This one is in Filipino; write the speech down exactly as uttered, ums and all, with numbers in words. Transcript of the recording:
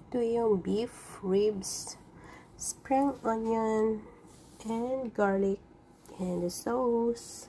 Ito yung beef ribs, spring onion, and garlic, and the sauce.